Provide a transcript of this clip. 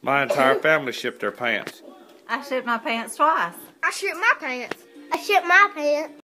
My entire family shipped their pants. I shipped my pants twice. I shit my pants. I shit my pants.